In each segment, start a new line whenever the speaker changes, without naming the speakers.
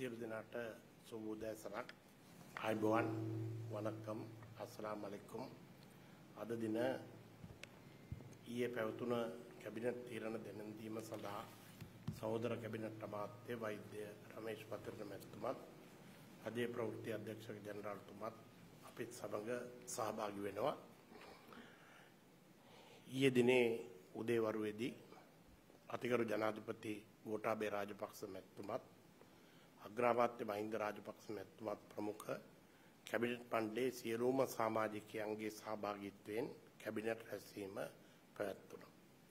සියලු දෙනාට සුබ උදෑසනක්. ආයුබෝවන් වණක්කම් අස්ලාම් අලයිකුම්. අද දින ඊයේ පැවතුන කැබිනට් තීරණ දැනුම් දීම සඳහා සහෝදර කැබිනට් අමාත්‍ය වෛද්‍ය රමේෂ් පත්‍රන මැතිතුමත් අධේ ප්‍රවෘත්ති අධ්‍යක්ෂක ජනරාල්තුමත් අපිත් සමග සහභාගී වෙනවා. ඊයේ දිනේ උදේවරුවේදී අතිගරු ජනාධිපති ගෝඨාභය රාජපක්ෂ මැතිතුමත් අග්‍රාමාත්‍ය මහින්ද රාජපක්ෂ මැතිතුමත් ප්‍රමුඛ කැබිනට් මණ්ඩලයේ සියලුම සමාජිකයන්ගේ සහභාගීත්වයෙන් කැබිනට් රැස්වීම පැවැත්වුණා.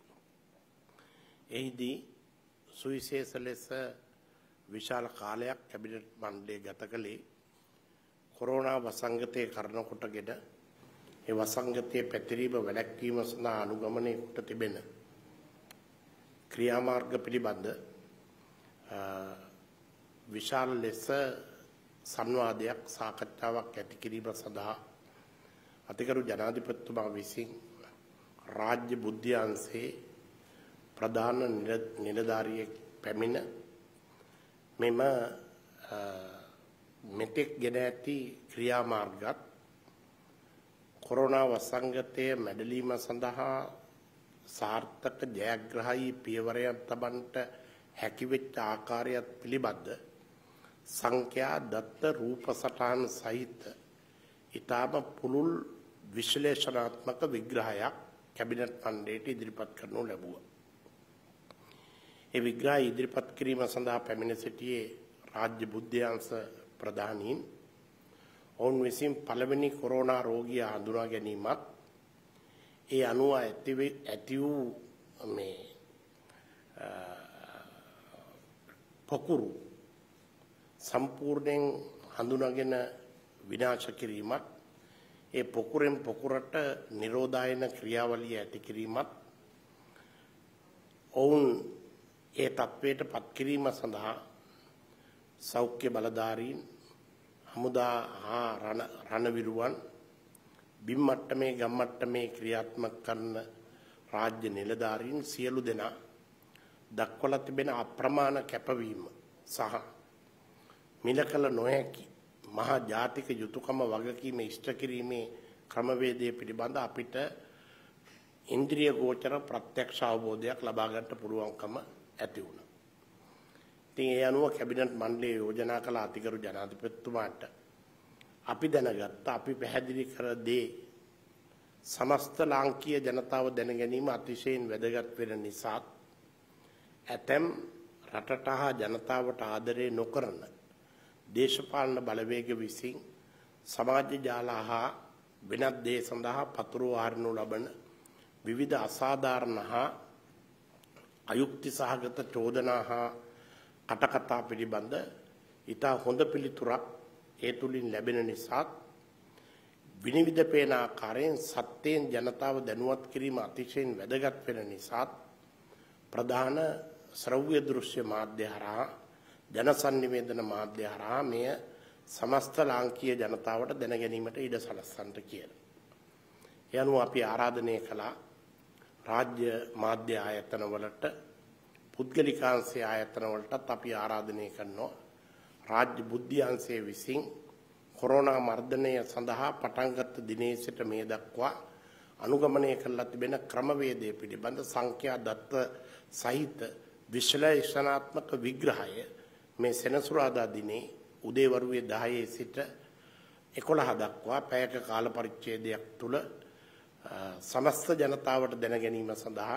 එහිදී සුවිශේෂ ලෙස විශාල කාලයක් කැබිනට් මණ්ඩලය ගත කළේ කොරෝනා වසංගතයේ කරන කොටගෙන ඒ වසංගතයේ පැතිරීම වැළැක්වීම සඳහා අනුගමනය කොට තිබෙන ක්‍රියාමාර්ග පිළිබඳ විශාල ලෙස සංවාදයක් සාකච්ඡාවක් ඇති කිරීම සඳහා අතිගරු ජනාධිපතිතුමා විසින් රාජ්‍ය බුද්ධි අංශයේ ප්‍රධාන නිලධාරියෙක් පැමිණ මෙම මෙතෙක් ගෙන ඇති ක්‍රියාමාර්ගත් කොරෝනා වසංගතය මැඩලීම සඳහා සාර්ථක ජයග්‍රහී පියවරයක් තබන්නට හැකිවෙච්ච ආකාරයත් පිළිබඳ සංඛ්‍යා දත්ත රූප සටහන් සහිත ඊටම පුළුල් විශ්ලේෂණාත්මක විග්‍රහයක් කැබිනට් මණ්ඩලයට ඉදිරිපත් කරනු ලැබුවා. ඒ විග්‍රහය ඉදිරිපත් කිරීම සඳහා පැමිණ සිටියේ රාජ්‍ය බුද්ධි අංශ ප්‍රධානීන් ඔවුන් විසින් පළවෙනි කොරෝනා රෝගියා හඳුනා ගැනීමත් ඒ අනුව ඇති වූ මේ පොකුරු සම්පූර්ණයෙන් හඳුනාගෙන විනාශ කිරීමත් ඒ පොකුරෙන් පොකුරට නිරෝධායන ක්‍රියාවලිය ඇති කිරීමත් ඔවුන් ඒ තත්වයට පත් කිරීම සඳහා සෞඛ්‍ය බලධාරීන් හමුදා හා රණවිරුවන් බිම් මට්ටමේ ගම් මට්ටමේ ක්‍රියාත්මක කරන රාජ්‍ය නිලධාරීන් සියලු දෙනා දක්වලා තිබෙන අප්‍රමාණ කැපවීම සහ මිලකල නොහැකි මහා ජාතික යුතුයකම වගකීම ඉෂ්ට කිරීමේ ක්‍රමවේදය පිළිබඳ අපිට ඉන්ද්‍රිය ගෝචර ප්‍රත්‍යක්ෂ අවබෝධයක් ලබා ගන්නට පුළුවන්කම ඇති වුණා. ඉතින් ඒ අනුව කැබිනට් මණ්ඩලය යෝජනා කළ අතිගරු ජනාධිපතිතුමාට අපි දැනගත්ත අපි පැහැදිලි කර දේ සමස්ත ලාංකීය ජනතාව දැන ගැනීම අතිශයින් වැදගත් වෙන නිසා ඇතැම් රටට හා ජනතාවට ආදරය නොකරන දේශපාලන බලවේග විසින් සමාජ ජාල හා වෙනත් දේ සඳහා පතුරවා හරිනු ලබන විවිධ අසාධාරණ හා අයුක්ති සහගත චෝදනා හා කටකතා පිළිබඳ ඉතා හොඳ පිළිතුරක් ඒ තුලින් ලැබෙන නිසා විනිවිද පේන ආකාරයෙන් සත්‍යයෙන් ජනතාව දැනුවත් කිරීම අතිශයින් වැදගත් වෙන නිසා ප්‍රධාන ශ්‍රව්‍ය දෘශ්‍ය මාධ්‍ය හරහා ජනසන්නිවේදන මාධ්‍ය හරහා මෙය සමස්ත ලාංකීය ජනතාවට දැන ගැනීමට ඉඩ සලස්සන්නට කියලා. ඒ අනුව අපි ආරාධනය කළා රාජ්‍ය මාධ්‍ය ආයතන වලට පුද්ගලිකාංශයේ ආයතන වලටත් අපි ආරාධනය කරනවා රාජ්‍ය බුද්ධි අංශයේ විසින් කොරෝනා මර්ධනය සඳහා පටන්ගත් දිනේ සිට මේ දක්වා අනුගමනය කරලා තිබෙන ක්‍රමවේදය පිළිබඳ සංඛ්‍යා දත්ත සහිත විශ්ලේෂණාත්මක විග්‍රහය මේ සෙනසුරාදා දිනේ උදේවරුවේ 10 සිට 11 දක්වා පැයක කාල පරිච්ඡේදයක් තුල සමස්ත ජනතාවට දැන ගැනීම සඳහා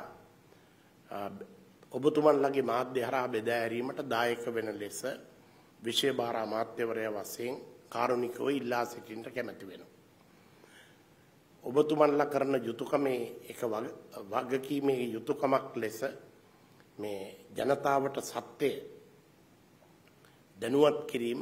ඔබතුමන්ලගේ මාධ්‍ය හරහා බෙදා හැරීමට දායක වෙන ලෙස විශේෂ භාර අමාත්‍යවරයා වශයෙන් කාරුණිකව ඉල්ලා සිටින්නට කැමැති වෙනවා. ඔබතුමන්ලා කරන යුතුයකමේ එක වගකීමේ යුතුයකමක් ලෙස මේ ජනතාවට සත්‍ය දැනුවත් කිරීම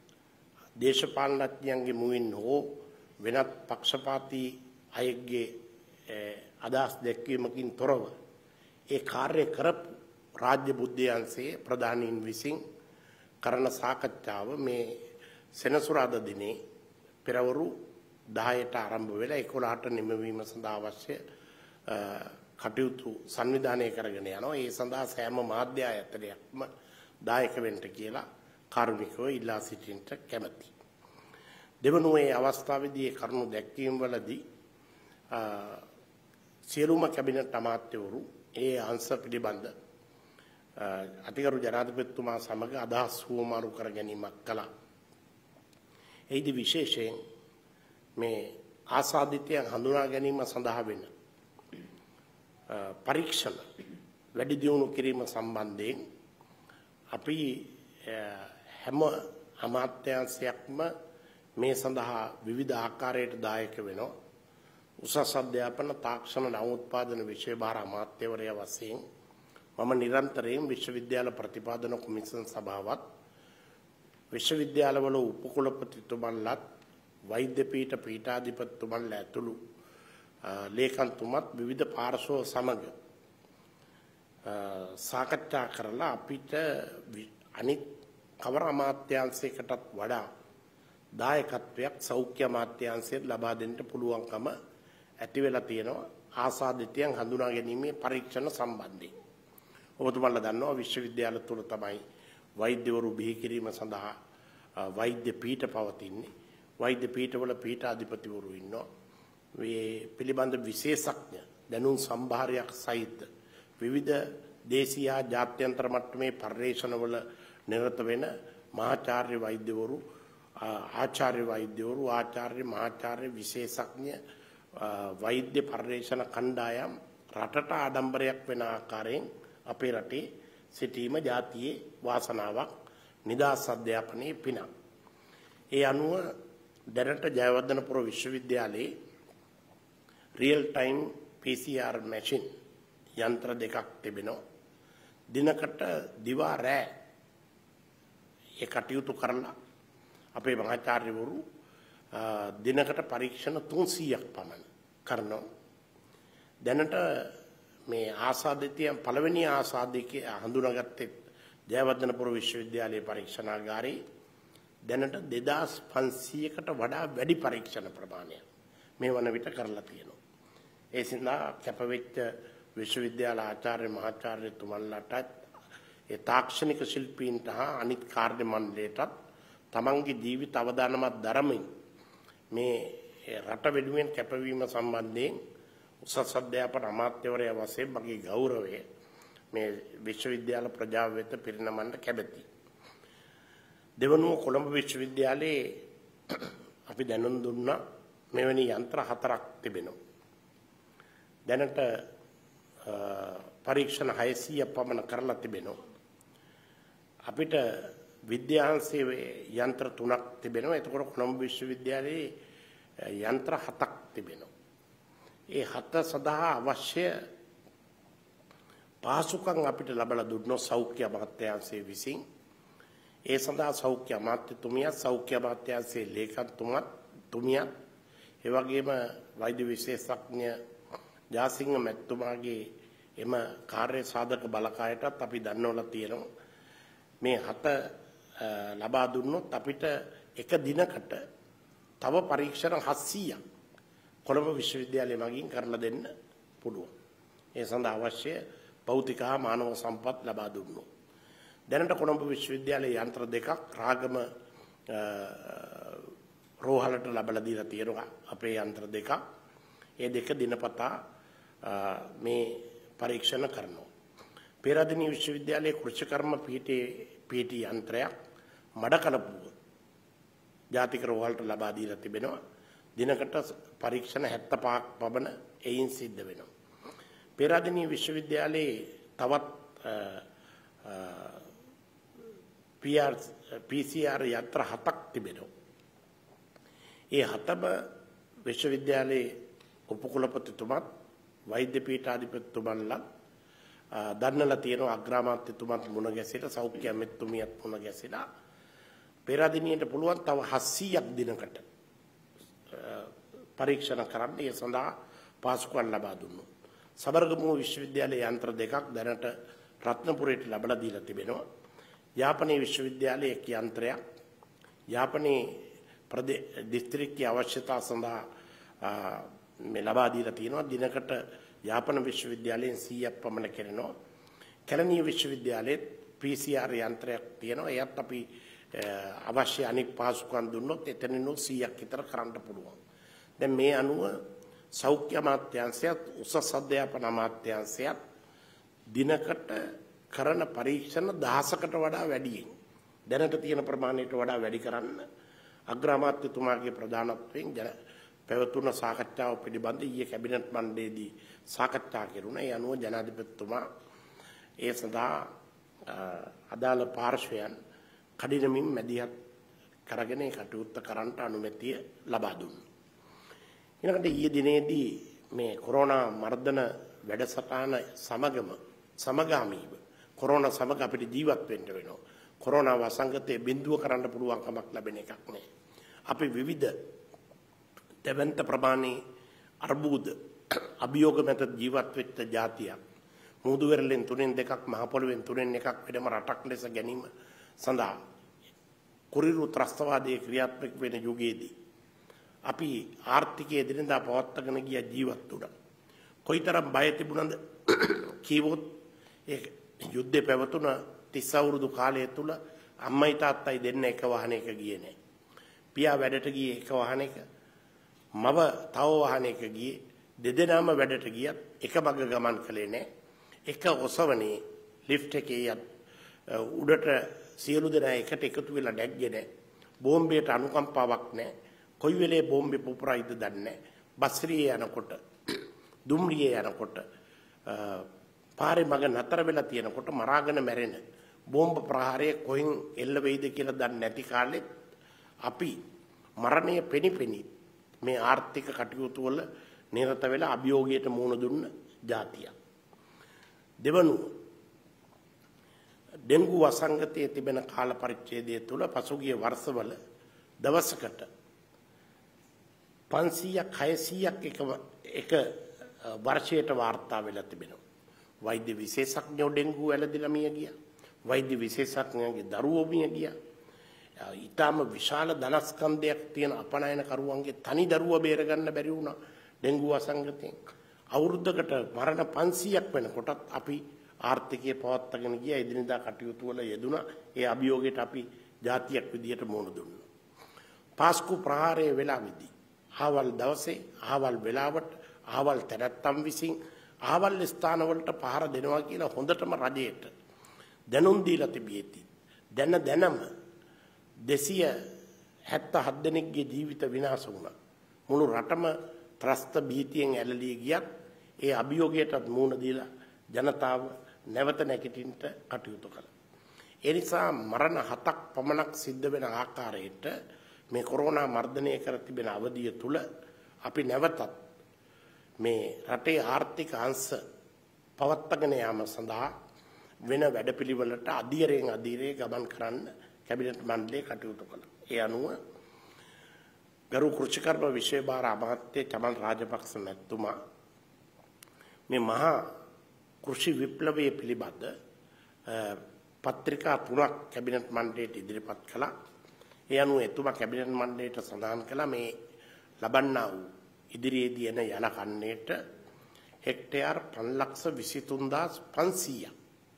දේශපාලනඥයන්ගේ මුවින් හෝ වෙනත් පක්ෂපාතී අයගේ අදහස් දැක්වීමකින් තොරව ඒ කාර්ය කරපු රාජ්‍ය බුද්ධි අංශයේ ප්‍රධානීන් විසින් කරන සාකච්ඡාව මේ සෙනසුරාදා දිනේ පෙරවරු 10ට ආරම්භ වෙලා 11ට නිමවීම සඳහා අවශ්‍ය කටයුතු සංවිධානය කරගෙන යනවා. ඒ සඳහා සෑම මාධ්‍ය ආයතනයක්ම දායක වෙන්න කියලා කාර්මිකව ඉල්ලා සිටින්නට කැමැති. දෙවනුවේ අවස්ථාවේදී කරුණු දැක්වීම වලදී සියලුම කැබිනට් අමාත්‍යවරු ඒ අංශ පිළිබඳ අතිගරු ජනාධිපතිතුමා සමග අදහස් හුවමාරු කර ගැනීමක් කළා. එහිදී විශේෂයෙන් මේ ආසාදිතයන් හඳුනා ගැනීම සඳහා වෙන පරීක්ෂණ වැඩි දියුණු කිරීම සම්බන්ධයෙන් අපි හැම අමාත්‍යාංශයක්ම මේ සඳහා විවිධ ආකාරයට දායක වෙනවා. උසස් අධ්‍යාපන තාක්ෂණ නවෝත්පාදන විෂය භාර අමාත්‍යවරයා වශයෙන් මම නිරන්තරයෙන් විශ්වවිද්‍යාල ප්‍රතිපාදන කොමිෂන් සභාවත් විශ්වවිද්‍යාලවල උපකුලපතිතුමන්ලත් වෛද්‍ය පීඨ පීඨාධිපතිතුමන්ලා ඇතුළු ලේකම්තුමත් විවිධ පාර්ශ්ව සමග සාකච්ඡා කරලා අපිට අනිත් කවර අමාත්‍යාංශයකටත් වඩා දායකත්වයක් සෞඛ්‍ය අමාත්‍යාංශයට ලබා දෙන්න පුළුවන්කම ඇති වෙලා තියෙනවා ආසාදිතයන් හඳුනා ගැනීමේ පරීක්ෂණ සම්බන්ධයෙන්. ඔබතුමාලා දන්නවා විශ්වවිද්‍යාල තුල තමයි වෛද්‍යවරු බිහි කිරීම සඳහා වෛද්‍ය පීඨ පවතින්නේ. වෛද්‍ය පීඨවල පීඨාධිපතිවරු ඉන්නවා. මේ පිළිබඳ විශේෂඥ දැනුම් සම්භාරයක් සහිත විවිධ දේශීය ජාත්‍යන්තර මට්ටමේ පර්යේෂණවල නිරත වෙන මහාචාර්ය වෛද්‍යවරු ආචාර්ය වෛද්‍යවරු ආචාර්ය මහාචාර්ය විශේෂඥ වෛද්‍ය පර්යේෂණ කණ්ඩායම් රටට ආඩම්බරයක් වෙන ආකාරයෙන් අපේ රටේ සිටීම ජාතියේ වාසනාවක් නිදහස් අධ්‍යාපනයේ පිනක්. ඒ අනුව දැනට ජයවර්ධනපුර විශ්වවිද්‍යාලයේ රියල් ටයිම් PCR මැෂින් යන්ත්‍ර දෙකක් තිබෙනවා. දිනකට දිවා රෑ ඒ කටයුතු කරලා අපේ මහාචාර්යවරු දිනකට පරීක්ෂණ 300ක් පමණ කරනවා. දැනට මේ ආසාදිතයන් පළවෙනි ආසාදිකේ හඳුනාගත්තේ ජයවර්ධනපුර විශ්වවිද්‍යාලයේ පරීක්ෂණාගාරයේ දැනට 2500කට වඩා වැඩි පරීක්ෂණ ප්‍රමාණයක් මේ වන විට කරලා තියෙනවා. ඒ සින්දා කැපවෙච්ච විශ්වවිද්‍යාල ආචාර්ය මහාචාර්යතුමන්ලාට ඒ තාක්ෂණික ශිල්පීන්ට හා අනිත් කාර්ය මණ්ඩලයටත් තමන්ගේ ජීවිත අවදානමත් දරමින් මේ රට වෙනුවෙන් කැපවීම සම්බන්ධයෙන් උසස් අධ්‍යාපන අමාත්‍යවරයා වශයෙන් මගේ ගෞරවය මේ විශ්වවිද්‍යාල ප්‍රජාව වෙත පිරිනමන්න කැමැතියි. දෙවනුව කොළඹ විශ්වවිද්‍යාලයේ අපි දැනුම් දුන්නා මෙවැනි යන්ත්‍ර 4ක් තිබෙනවා. දැනට පරීක්ෂණ 600ක් පමණ කරලා තිබෙනවා. අපිට විද්‍යාංශයේ යන්ත්‍ර 3ක් තිබෙනවා. එතකොට කොළඹ විශ්වවිද්‍යාලයේ යන්ත්‍ර 7ක් තිබෙනවා. ඒ 7 සඳහා අවශ්‍ය පහසුකම් අපිට ලබා දුන්නොත් සෞඛ්‍ය අමාත්‍යාංශයේ විසින් ඒ සඳහා සෞඛ්‍ය අමාත්‍යතුමිය සෞඛ්‍ය අමාත්‍යාංශයේ ලේකම්තුමිය ඒ වගේම වෛද්‍ය විශේෂඥ ජාසිංහ මැතිතුමාගේ එම කාර්ය සාධක බලකායටත් අපි දන්වලා තියෙනවා. මේ 7 ලබා දුන්නොත් අපිට එක දිනකට තව පරීක්ෂණ 700ක් කොළඹ විශ්වවිද්‍යාලය මගින් කරලා දෙන්න පුළුවන්. ඒ සඳහා අවශ්‍ය භෞතික හා මානව සම්පත් ලබා දුන්නොත්. දැනට කොළඹ විශ්වවිද්‍යාලයේ යන්ත්‍ර දෙකක් රාගම රෝහලට ලබා දීලා තියෙනවා අපේ යන්ත්‍ර දෙකක්. ඒ දෙක දිනපතා මේ පරීක්ෂණ කරනවා. පේරාදෙණිය විශ්වවිද්‍යාලයේ කෘෂිකර්ම පීඨී යන්ත්‍රයක් මඩකලපුව ජාතික රෝහලට ලබා දීලා තිබෙනවා. දිනකට පරීක්ෂණ 75ක් පමණ එයින් සිද්ධ වෙනවා. පේරාදෙණිය විශ්වවිද්‍යාලයේ තවත් PCR යන්ත්‍ර 7ක් තිබෙනවා. ඒ 7ම විශ්වවිද්‍යාලයේ උපකුලපතිතුමත් වෛද්‍ය පීඨාධිපතිතුමන්ලා දන්නලා තියෙනවා. අග්‍රාමාත්‍යතුමත් මුණ ගැසිලා සෞඛ්‍ය අමාත්‍යතුමියත් මුණ ගැසිලා පේරාදෙණියට පුළුවන් තව 700ක් දිනකට පරීක්ෂණ කරන්න ඒ සඳහා පාසුකම් ලබා දුන්නා. සබරගමුව විශ්වවිද්‍යාලයේ යන්ත්‍ර දෙකක් දැනට රත්නපුරයට ලබා දීලා තිබෙනවා. යාපනයේ විශ්වවිද්‍යාලයේ එක් යන්ත්‍රයක් යාපනයේ දිස්ත්‍රික්කයේ අවශ්‍යතා සඳහා මේ ලබා දීලා තියෙනවා. දිනකට යාපන විශ්වවිද්‍යාලයෙන් 100ක් පමණ කරනවා. කැලණිය විශ්වවිද්‍යාලයේ PCR යන්ත්‍රයක් තියෙනවා. එයත් අපි අවශ්‍ය අනික් පහසුකම් දුන්නොත් එතනින් 100ක් විතර කරන්න පුළුවන්. දැන් මේ අනුව සෞඛ්‍ය අමාත්‍යාංශයත් උසස් අධ්‍යාපන අමාත්‍යාංශයත් දිනකට කරන පරීක්ෂණ 1000කට වඩා වැඩියෙන් දැනට තියෙන ප්‍රමාණයට වඩා වැඩි කරන්න අග්‍රාමාත්‍යතුමාගේ ප්‍රධානත්වයෙන් පැවතුන සාකච්ඡාව පිළිබඳ ඊයේ කැබිනට් මණ්ඩලයේදී සාකච්ඡා කෙරුණා. ඒ අනුව ජනාධිපතිතුමා ඒ සඳහා අදාළ පාර්ශ්වයන් කඩිනමින් මැදිහත් කරගෙන කටයුත්ත කරන්නට අනුමැතිය ලබා දුන්නා. ඊළඟට ඊයේ දිනේදී මේ කොරෝනා මර්ධන වැඩසටහන සමගාමීව කොරෝනා සමග අපිට ජීවත් වෙන්න වෙනවා. කොරෝනා වසංගතයේ බිඳුව කරන්න පුළුවන් කමක් ලැබෙන එකක් නෑ. අපි විවිධ දෙවන්ත ප්‍රමාණී අර්බුද අභියෝග මත ජීවත් වෙච්ච ජාතියක්. මුහුදු වෙරළෙන් 3/2ක් මහ පොළොවෙන් 3/1ක් වෙනම රටක් ලෙස ගැනීම සඳහා කුරිරු ත්‍රස්තවාදයේ ක්‍රියාත්මක වෙන යුගයේදී අපි ආර්ථිකයේ දිනදා පවත්වාගෙන ගිය ජීවත් වුණා. කොයිතරම් බය තිබුණද කීවොත් ඒ යුද්ධේ පැවතුන 30 අවුරුදු කාලය තුල අම්මයි තාත්තයි දෙන්න එක වාහනයක ගියේ නැහැ. පියා වැඩට ගියේ එක වාහනයක, මව තව වාහනයක ගියේ, දෙදෙනාම වැඩට ගියත් එක මග ගමන් කළේ නැහැ. එක ඔසවනේ ලිෆ්ට් එකේ උඩට සියලු දෙනා එකට එකතු වෙලා නැග්ගේ නැහැ. බෝම්බයට අනුකම්පාවක් නැහැ. කොයි වෙලේ බෝම්බේ පුපුරයිද දන්නේ නැහැ. බස්රියේ යනකොට, දුම්රියේ යනකොට, පාරේ මග නතර වෙලා තියෙනකොට මරාගෙන මැරෙන බෝම්බ ප්‍රහාරය කොහෙන් එල්ල වෙයිද කියලා දන්නේ නැති කාලෙත් අපි මරණය පෙනිපෙනි මේ ආර්ථික කටයුතු වල නිරත වෙලා අභියෝගයට මුහුණ දුන්න ජාතියක්. දෙවනුව ඩෙන්ගු වසංගතයේ තිබෙන කාල පරිච්ඡේදය තුළ පසුගිය වර්ෂවල දවසකට 500ක් 600ක් එක වර්ෂයට වාර්තා වෙලා තිබෙනවා. වෛද්‍ය විශේෂඥයෝ ඩෙන්ගු වැළඳිලා මිය ගියා. වෛද්‍ය විශේෂඥයන්ගේ දරුවෝ මිය ගියා. ඊටාම විශාල ධනස්කන්ධයක් තියෙන අපනයනකරුවන්ගේ තනි දරුවා බේරගන්න බැරි වුණා ඩෙන්ගු වසංගතයෙන්. අවුරුද්දකට මරණ 500ක් වෙනකොටත් අපි ආර්ථිකය පවත්වාගෙන ගියා. එදිනෙදා කටයුතු වල යෙදුණා. ඒ අභියෝගයට අපි ජාතියක් විදියට මුහුණ දුන්නා. පාස්කු ප්‍රහාරයේ වෙලාවේදී ආවල් දවසේ ආවල් වෙලාවට ආවල් තැනැත්තන් විසින් ආවල් ස්ථානවලට පහර දෙනවා කියලා හොඳටම රජයට දැනුම් දීලා තිබියදී දැනම 277 දෙනෙක්ගේ ජීවිත විනාශ වුණා. මුළු රටම ත්‍රස්ත භීතියෙන් ඇලලී ගියත් ඒ අභියෝගයටත් මුහුණ දීලා ජනතාව නැවත නැගිටින්න කටයුතු කළා. ඒ නිසා මරණ 7ක් පමණක් සිද්ධ වෙන ආකාරයට මේ කොරෝනා මර්ධනය කර තිබෙන අවධිය තුල අපි නැවතත් මේ රටේ ආර්ථික අංශ පවත්වාගෙන යාම සඳහා වෙන වැඩපිළිවෙලට අධීරයේ ගමන් කරන්න කැබිනට් මණ්ඩලය කටයුතු කළා. ඒ අනුව ගරු කෘෂිකර්ම විෂය භාර අමාත්‍ය චමල් රාජපක්ෂ මැතිතුමා මේ මහා කෘෂි විප්ලවයේ පිළිබඳ පත්‍රිකා 3ක් කැබිනට් මණ්ඩලයට ඉදිරිපත් කළා. ඒ අනුව එතුමා කැබිනට් මණ්ඩලයට සඳහන් කළා මේ ලබන්නා වූ ඉදිරියේදී එන යන කන්නේට හෙක්ටයාර් 5,23,500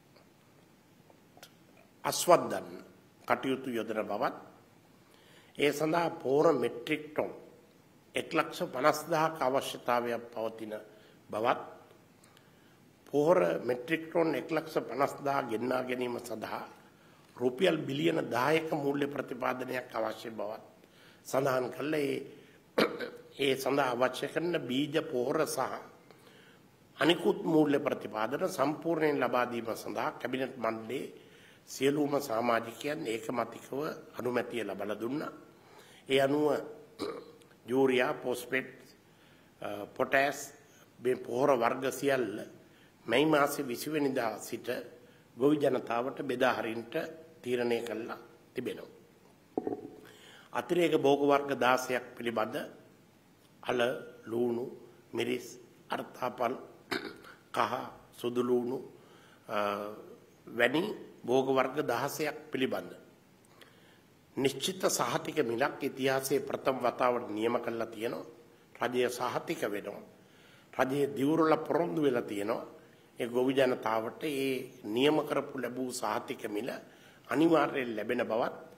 අස්වද්දන්න කටයුතු යොදන බවත් ඒ සඳහා පෝර මෙට්‍රික් ටොන් 1,50,000ක අවශ්‍යතාවයක් පවතින බවත් පෝර මෙට්‍රික් ටොන් 1,50,000 ගෙන්වා ගැනීම සඳහා රුපියල් බිලියන 10ක මූල්‍ය ප්‍රතිපාදනයක් අවශ්‍ය බවත් සඳහන් කළේ. ඒ සඳහා අවශ්‍ය කරන බීජ පෝර සහ අනිකුත් මූල්‍ය ප්‍රතිපාදන සම්පූර්ණයෙන් ලබා දීම සඳහා කැබිනට් මණ්ඩලයේ සියලුම සමාජිකයන් ඒකමතිකව අනුමැතිය ලබා දුන්නා. ඒ අනුව යූරියා, ෆොස්ෆේට්, පොටෑස් මේ පෝර වර්ග සියල්ල මැයි මාසේ 20 වෙනිදා සිට ගොවි ජනතාවට බෙදා හරින්නට තීරණය කළා තිබෙනවා. අතිරේක භෝග වර්ග 16ක් පිළිබඳ අල, ලූණු, මිරිස්, අර්ථාපල්, කහ, සුදු ලූණු වැනි භෝග වර්ග 16ක් පිළිබඳ නිශ්චිත සහතික මිලක් ඉතිහාසයේ ප්‍රථම වතාවට නියම කළා තියෙනවා. රජය සහතික වෙනවා. රජයේ දිවුරලා පොරොන්දු වෙලා තියෙනවා. ඒ ගොවි ජනතාවට ඒ නියම කරපු ලැබූ සහතික මිල අනිවාර්යයෙන් ලැබෙන බවත්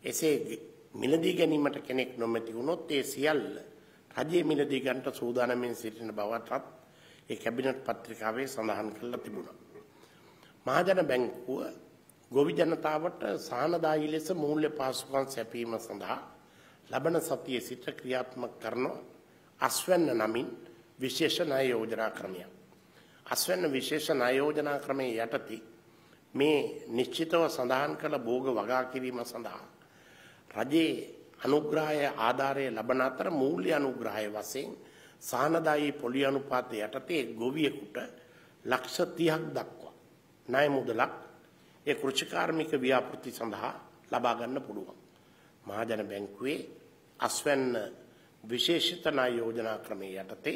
එසේ මිලදී ගැනීමට කෙනෙක් නොමැති වුණොත් ඒ සියල්ල රජයේ මිලදී ගන්නට සූදානම්ෙන් සිටින බවටත් ඒ කැබිනට් පත්‍රිකාවේ සඳහන් කරලා තිබුණා. මහජන බැංකුව ගොවි ජනතාවට සානදායී ලෙස මූල්‍ය පාසුකම් සැපීම සඳහා ලබන සතියේ සිට ක්‍රියාත්මක කරන අස්වැන්න නමින් විශේෂ ණය යෝජනා ක්‍රමයක්. අස්වැන්න විශේෂ ණය යෝජනා ක්‍රමයේ යටතේ මේ නිශ්චිතව සඳහන් කළ භෝග වගා කිරීම සඳහා රජයේ අනුග්‍රහය ආධාරය ලබන අතර මූල්‍ය අනුග්‍රහය වශයෙන් සානදායී පොලි අනුපාතය යටතේ ගොවියෙකුට ලක්ෂ 30ක් දක්වා ණය මුදලක් ඒ කෘෂිකාර්මික ව්‍යාපෘති සඳහා ලබා ගන්න පුළුවන්. මහජන බැංකුවේ අස්වැන්න විශේෂිත ණය යෝජනා ක්‍රමයේ යටතේ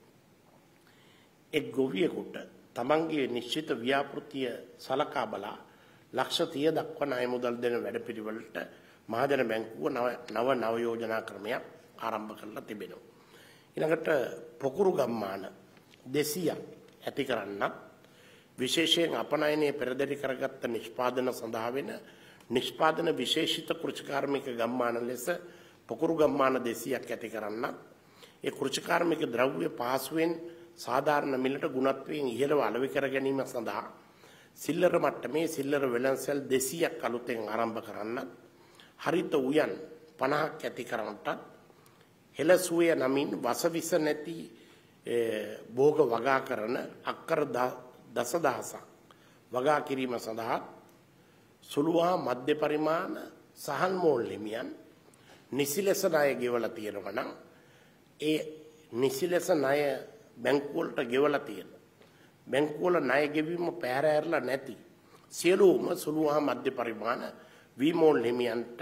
එක් ගොවියෙකුට තමන්ගේ නිශ්චිත ව්‍යාපෘතිය සලකා බලා ලක්ෂ 30 දක්වා ණය මුදල් දෙන වැඩපිළිවෙලට මහජන බැංකුව නව යෝජනා ක්‍රමයක් ආරම්භ කරලා තිබෙනවා. ඊළඟට පොකුරු ගම්මාන 200ක් ඇති කරන්නත් විශේෂයෙන් අපනයනයේ පෙරදරි කරගත්ත නිෂ්පාදන සඳහා වෙන නිෂ්පාදන විශේෂිත කෘෂිකාර්මික ගම්මාන ලෙස පොකුරු ගම්මාන 200ක් ඇති කරන්නත් ඒ කෘෂිකාර්මික ද්‍රව්‍ය පහසුවෙන් සාධාරණ මිලට ගුණත්වයෙන් ඉහළව අලෙවි කර ගැනීම සඳහා සිල්ලර මට්ටමේ සිල්ලර වෙළඳසැල් 200ක් අලුතෙන් ආරම්භ කරන්නත් හරිත උයන් 50ක් ඇති කරන්නටත් හෙළසුවේ නමින් වසවිස නැති භෝග වගා කරන අක්කර දසදහසක් වගා කිරීම සඳහා සුළුවා මධ්‍ය පරිමාණ සහල් මෝල් හිමියන් නිසි ලෙස ණය ගෙවලා තියෙනවා නම් ඒ නිසි ලෙස ණය බැංකුව වලට ගෙවලා තියෙන බැංකුව වල ණය ගෙවීම පැහැරහැරලා නැති සියලුම සුළුවා මධ්‍ය පරිමාණ වීමෝල් හිමියන්ට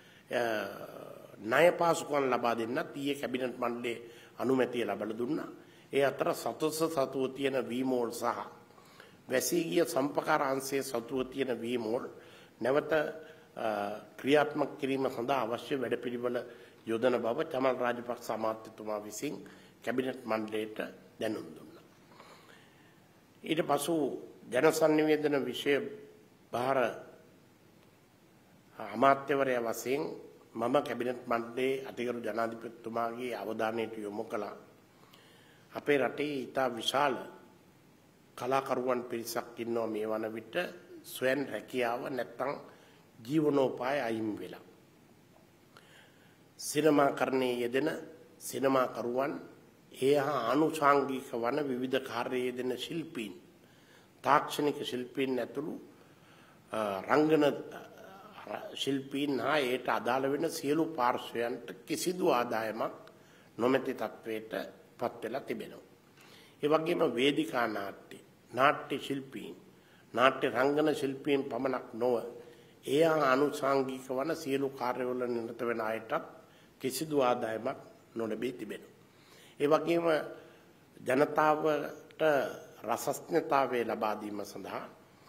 ණය පාසුකම් ලබා දෙන්නත් ඊයේ කැබිනට් මණ්ඩලයේ අනුමැතිය ලබා දුන්නා. ඒ අතර සතුව තියෙන වීමෝල් සහ වැසී ගිය සම්පකාර අංශයේ සතුව තියෙන වීමෝල් නැවත ක්‍රියාත්මක කිරීම සඳහා අවශ්‍ය වැඩපිළිවෙල යොදන බව චමල් රාජපක්ෂ අමාත්‍යතුමා විසින් කැබිනට් මණ්ඩලයට දැනුම් දුන්නා. ඊට පසු ජනසන්නිවේදන විෂය භාර අමාත්‍යවරයා වශයෙන් මම කැබිනට් මණ්ඩලයේ අතිගරු ජනාධිපතිතුමාගේ අවධානයට යොමු කළා. අපේ රටේ ඉතා විශාල කලාකරුවන් පිරිසක් ඉන්නවා මේ වන විට ස්වයං රැකියාව නැත්තම් ජීවනෝපාය අයින් වෙලා. සිනමාකරණයේ යෙදෙන සිනමාකරුවන් ඒ හා ආනුෂාංගික වන විවිධ කාර්යයේ යෙදෙන ශිල්පීන් තාක්ෂණික ශිල්පීන් ඇතුළු රංගන ශිල්පීන් හා ඒට අදාළ වෙන සියලු පාර්ශ්වයන්ට කිසිදු ආදායමක් නොමැති තත්වයට පත් වෙලා තිබෙනවා. ඒ වගේම වේදිකා නාට්‍ය, නාට්‍ය ශිල්පීන්, නාට්‍ය රංගන ශිල්පීන් පමණක් නොව ඒ අනුසංගික වන සියලු කාර්යවල නිරත වෙන අයටත් කිසිදු ආදායමක් නොලැබී තිබෙනවා. ඒ වගේම ජනතාවට රසස්නතාවය ලබා දීම සඳහා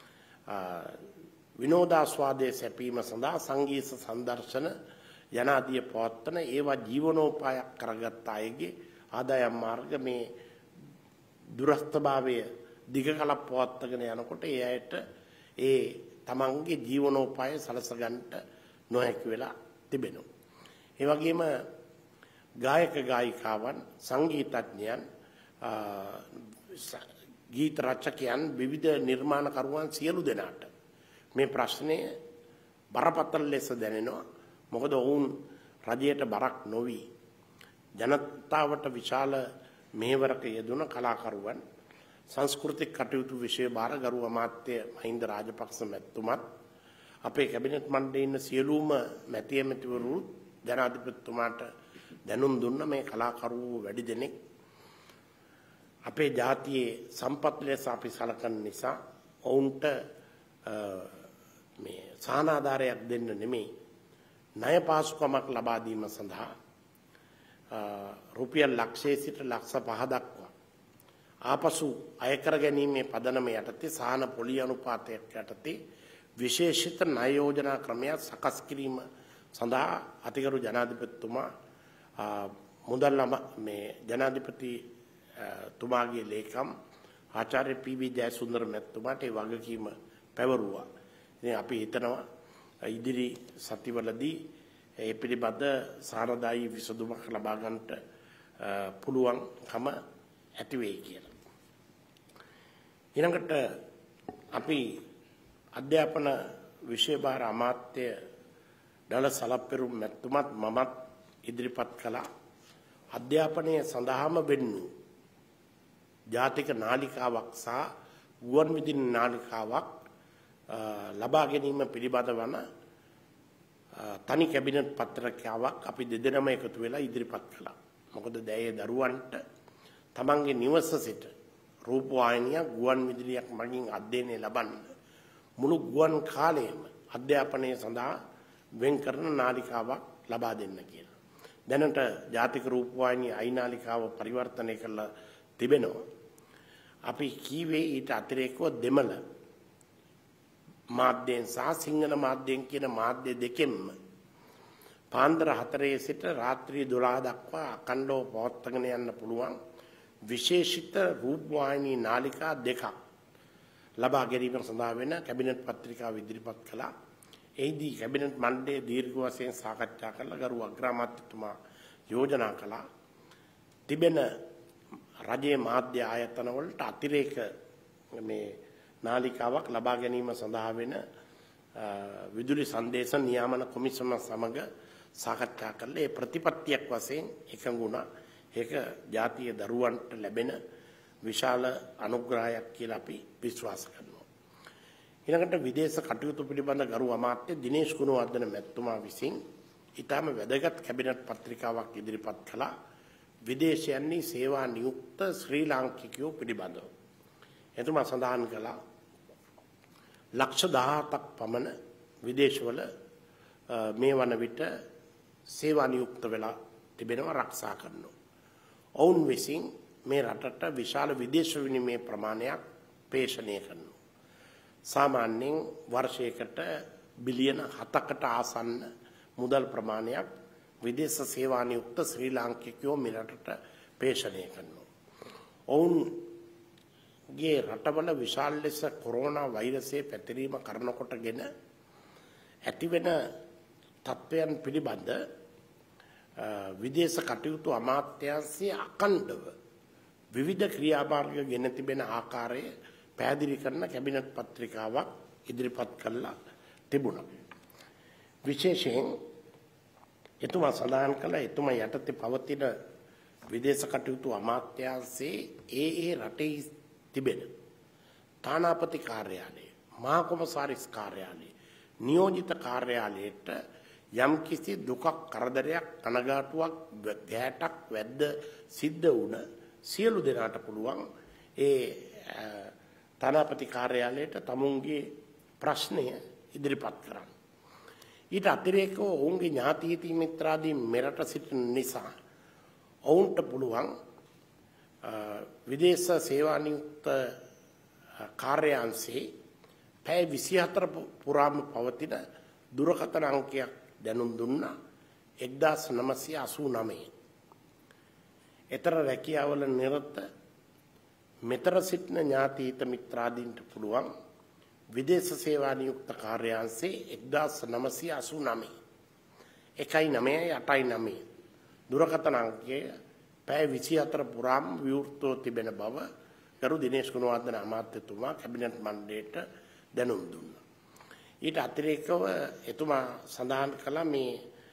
විනෝදාස්වාදයේ සැපීම සඳහා සංගීත සංදර්ශන යනාදී පවත්වන ඒවා ජීවනෝපායක් කරගත් අයගේ ආදායම් මාර්ග මේ දුරස්ථභාවය දිගකල පවත්වාගෙන යනකොට ඒ අයට ඒ තමන්ගේ ජීවනෝපාය සලස ගන්නට නොහැකි වෙලා තිබෙනවා. ඒ වගේම ගායක ගායිකාවන්, සංගීතඥයන්, ගීත රචකයන්, විවිධ නිර්මාණකරුවන් සියලු දෙනාට මේ ප්‍රශ්නය බරපතල ලෙස දැනෙනවා. මොකද ඔවුන් රජයට බරක් නොවි ජනතාවට විශාල මෙහෙවරක යෙදුන කලාකරුවන් සංස්කෘතික කටයුතු විෂය භාර ගරු අමාත්‍ය මහින්ද රාජපක්ෂ මැතිතුමත් අපේ කැබිනට් මණ්ඩලයේ ඉන්න සියලුම මැතිවරු ජනාධිපතිතුමාට දැනුම් දුන්න මේ කලාකරුවෝ වැඩි දෙනෙක් අපේ ජාතියේ සම්පත් ලෙස අපි සලකන නිසා ඔවුන්ට මේ සානාධාරයක් දෙන්න නෙමෙයි ණය පාසුකමක් ලබා දීම සඳහා රුපියල් ලක්ෂයේ සිට ලක්ෂ 5 දක්වා ආපසු අය කර ගැනීමේ පදනම යටතේ සාන පොලි අනුපාතයක් යටතේ විශේෂිත ණය යෝජනා ක්‍රමයක් සකස් කිරීම සඳහා අතිගරු ජනාධිපතිතුමා මුදල් මේ ජනාධිපති තුමාගේ ලේකම් ආචාර්ය පී.වී. ජයසුන්දර මැතිතුමාට ඒ වගකීම පැවරුවා. ඉතින් අපි හිතනවා ඉදිරි සතිවලදී ඒ පිළිබඳ සාරදායී විසඳුමක් ලබා ගන්නට පුළුවන්කම ඇති වෙයි කියලා. ඊළඟට අපි අධ්‍යාපන විෂය භාර අමාත්‍ය දල සලප්පෙරුම් මැතිතුමත් මමත් ඉදිරිපත් කළා. අධ්‍යාපනය සඳහාම වෙන්නු ජාතික නාලිකාවක් සහ ගුවන් විදුලි නාලිකාවක් ලබා ගැනීම පිළිබඳ වන තනි කැබිනට් පත්‍රකාවක් අපි දෙදෙනාම එකතු වෙලා ඉදිරිපත් කළා. මොකද දැයේ දරුවන්ට තමන්ගේ නිවස සිට රූපවාහිනියක් ගුවන් විදුලියක් මගින් අධ්‍යයනය ලබන්න මුළු ගුවන් කාලයම අධ්‍යාපනය සඳහා වෙන් කරන නාලිකාවක් ලබා දෙන්න කියලා. දැනට ජාතික රූපවාහිනිය අයි නාලිකාව පරිවර්තනය කරලා තිබෙනවා. අපි කීවේ ඊට අතිරේකව දෙමළ මාධ්‍යයෙන් සහ සිංහල මාධ්‍යයෙන් කියන මාධ්‍ය දෙකෙන්ම පාන්දර 4 සිට රාත්‍රී 12 දක්වා අඛණ්ඩව පවත්වාගෙන යන්න පුළුවන් විශේෂිත රූපවාහිනී නාලිකා දෙකක් ලබා ගැනීම සඳහා වෙන කැබිනට් පත්‍රිකාව ඉදිරිපත් කළා. එහිදී කැබිනට් මණ්ඩලයේ දීර්ඝ වශයෙන් සාකච්ඡා කරලා ගරු අග්‍රාමාත්‍යතුමා යෝජනා කළා තිබෙන රජයේ මාධ්‍ය ආයතන වලට අතිරේක මේ නාලිකාවක් ලබා ගැනීම සඳහා වෙන විදුලි සංදේශ නියාමන කොමිසම සමග සාකච්ඡා කළේ ඒ ප්‍රතිපත්තියක් වශයෙන් එකඟ වුණා. ඒක ජාතිය දරුවන්ට ලැබෙන විශාල අනුග්‍රහයක් කියලා අපි විශ්වාස කරනවා. ඊළඟට විදේශ කටයුතු පිළිබඳ ගරු අමාත්‍ය දිනේෂ් ගුණවර්ධන මැතිතුමා විසින් ඊටම වැදගත් කැබිනට් පත්‍රිකාවක් ඉදිරිපත් කළා. විදේශයන්හි සේවා නියුක්ත ශ්‍රී ලාංකිකයෝ පිළිබඳව. එතුමා සඳහන් කළා ලක්ෂ 17ක් පමණ විදේශවල මේ වන විට සේවා නියුක්ත වෙලා තිබෙනවා ආරක්ෂා කරනවා. ඔවුන් විසින් මේ රටට විශාල විදේශ විනිමය ප්‍රමාණයක් පේෂණය කරනවා. සාමාන්‍යයෙන් වර්ෂයකට බිලියන 7කට ආසන්න මුදල් ප්‍රමාණයක් විදේශ සේවා නියුක්ත ශ්‍රී ලාංකිකයෝ මේ රටට පේෂණය කරනවා. ඔවුන්ගේ රටවල විශාල ලෙස කොරෝනා වෛරසය පැතිරීම කරනකොටගෙන ඇතිවෙන තත්ත්වයන් පිළිබඳ විදේශ කටයුතු අමාත්‍යාංශයේ අඛණ්ඩව විවිධ ක්‍රියාමාර්ග ගෙන තිබෙන ආකාරය පැහැදිලි කරන කැබිනට් පත්‍රිකාවක් ඉදිරිපත් කළා තිබුණා. විශේෂයෙන් එතුමා සඳහන් කළ එතුමා යටතේ පවතින විදේශ කටයුතු අමාත්‍යාංශයේ ඒ රටේ තිබෙන තානාපති කාර්යාලය, මහා කොමසාරිස් කාර්යාලය, නියෝජිත කාර්යාලයට යම් කිසි දුකක් කරදරයක් කනගාටුවක් ගැටක් වැද්ද සිද්ධ වුණ සියලු දෙනාට පුළුවන් ඒ තානාපති කාර්යාලයට තමුන්ගේ ප්‍රශ්නය ඉදිරිපත් කරන්න. ඊට අතිරේකව ඔවුන්ගේ ඥාති හිත මිත්‍රාදී මෙරට සිටින නිසා ඔවුන්ට පුළුවන් විදේශ සේවා නියුක්ත කාර්යාංශයේ පැය 24 පුරාම පවතින දුරකථන අංකයක් දැනුම් දුන්නා 1989. ඊතර රැකියාවල නිරත මෙතර සිටින ඥාති හිත මිත්‍රාදීන්ට පුළුවන් විදේශ සේවා නියුක්ත කාර්යාංශයේ 1989 19889 දුරකථන අංකය පැය 24 පුරාම විවෘතව තිබෙන බව ගරු දිනේෂ් ගුණවර්ධන අමාත්‍යතුමා කැබිනට් මණ්ඩලයට දැනුම් දුන්නා. ඊට අතිරේකව එතුමා සඳහන් කළා මේ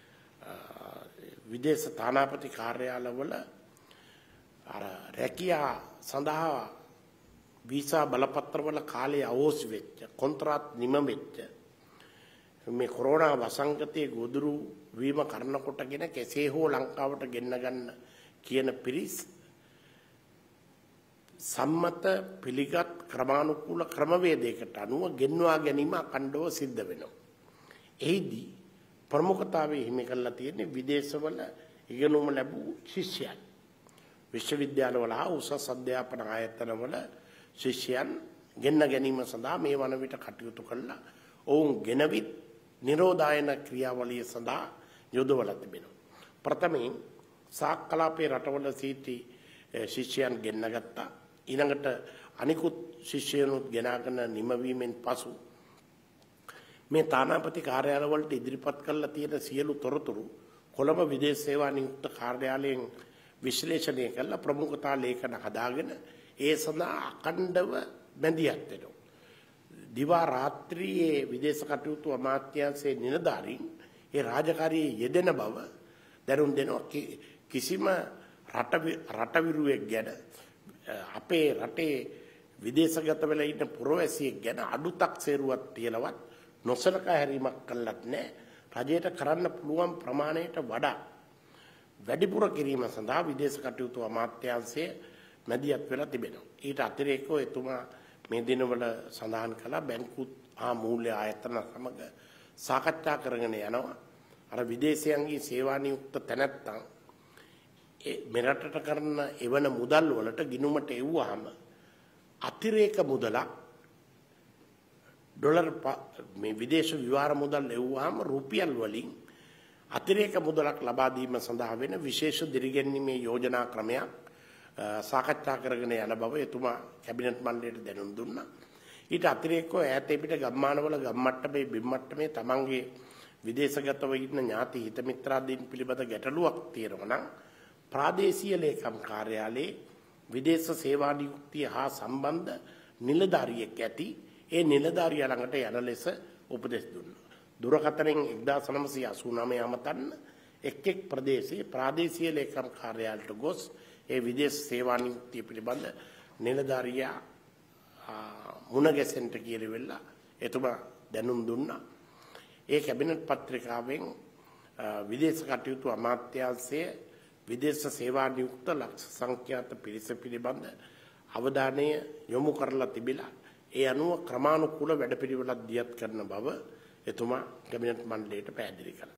විදේශ තානාපති කාර්යාලවල අර රැකියා සඳහා වීසා බලපත්‍රවල කාලය අවෝසි වෙච්ච කොන්ත්‍රාත් නිම වෙච්ච මේ කොරෝනා වසංගතයේ ගොදුරු වීම කරනකොටගෙන කෙසේ හෝ ලංකාවට ගෙන්න ගන්න කියන පිරිස් සම්මත පිළිගත් ක්‍රමානුකූල ක්‍රමවේදයකට අනුව ගෙන්වා ගැනීම අඛණ්ඩව සිද්ධ වෙනවා. එහිදී ප්‍රමුඛතාවයේ හිමි කරලා තියෙන්නේ විදේශවල ඉගෙනුම ලැබූ ශිෂ්‍යයන්. විශ්වවිද්‍යාලවල හා උසස් අධ්‍යාපන ආයතනවල ශිෂ්‍යයන් ගෙන්න ගැනීම සඳහා මේ වන විට කටයුතු කළා. ඔවුන් ගෙනවිත් නිරෝධායන ක්‍රියාවලිය සඳහා යොදවලා තිබෙනවා. ප්‍රථමයෙන් සාක්කලාපේ රටවල සිටි ශිෂ්‍යයන් ගෙන්න ගත්තා. ඊළඟට අනිකුත් ශිෂ්‍යයනුත් ගෙනාගෙන නිමවීමෙන් පසු මේ තානාපති කාර්යාලවලට ඉදිරිපත් කරලා තියෙන සියලු තොරතුරු කොළඹ විදේශ සේවා නියුක්ත කාර්යාලයෙන් විශ්ලේෂණය කරලා ප්‍රමුඛතා ලේඛන හදාගෙන ඒ සඳහා අඛණ්ඩව බැඳියත් වෙනවා. දිවා රාත්‍රියේ විදේශ කටයුතු අමාත්‍යාංශයේ නිලධාරීන් ඒ රාජකාරියේ යෙදෙන බව දැනුම් දෙනවා. කිසිම රට විරුවෙක් ගැන අපේ රටේ විදේශගත වෙලා ඉන්න පුරවැසියෙක් ගැන අඩුතක් සේරුවක් තියලවත් නොසලකා හැරීමක් කළත් නැහැ. රජයට කරන්න පුළුවන් ප්‍රමාණයට වඩා වැඩිපුර කිරීම සඳහා විදේශ කටයුතු අමාත්‍යාංශය මැදිහත් වෙලා තිබෙනවා. ඊට අතිරේකව එතුමා මේ දිනවල සඳහන් කළා බැංකුත් මූල්‍ය ආයතන සමග සාකච්ඡා කරගෙන යනවා. අර විදේශයන්ගේ සේවා නියුක්ත තැනැත්තන් මෙරටට කරන එවන මුදල් වලට ගිණුමට එව්වහම අතිරේක මුදලක් ඩොලර් මේ විදේශ විවහාර මුදල් එව්වහම රුපියල් වලින් අතිරේක මුදලක් ලබා දීම සඳහා වෙන විශේෂ දිරිගැන්වීමේ යෝජනා ක්‍රමයක් සාකච්ඡා කරගෙන යන බව එතුමා කැබිනට් මණ්ඩලයට දැනුම් දුන්නා. ඊට අතිරේකව ඈත පිට ගම්මානවල ගම්මට්ටමේ බිම්මට්ටමේ තමන්ගේ විදේශගතව ඉන්න ඥාති හිත මිත්‍රාදීන් පිළිබඳ ගැටලුවක් තියෙනවා නම් ප්‍රාදේශීය ලේකම් කාර්යාලයේ විදේශ සේවා නියුක්තිය හා සම්බන්ධ නිලධාරියෙක් ඇති ඒ නිලධාරියා ළඟට යන ලෙස උපදෙස් දුන්නා. දුරකථනයෙන් 1989 අමතන්න එක් ප්‍රදේශයේ ප්‍රාදේශීය ලේකම් කාර්යාලයට ගොස් ඒ විදේශ සේවා නියුක්තිය පිළිබඳ නිලධාරියා මුණ ගැසෙන්නට කියලා එතුමා දැනුම් දුන්නා. ඒ කැබිනට් පත්‍රිකාවෙන් විදේශ කටයුතු අමාත්‍යාංශයේ විදේශ සේවා නියුක්ත ලක්ෂ සංඛ්‍යාත පිරිස පිළිබඳ අවධානය යොමු කරලා තිබිලා ඒ අනුව ක්‍රමානුකූල වැඩපිළිවෙලක් දියත් කරන බව එතුමා කැබිනට් මණ්ඩලයට පැහැදිලි කළා.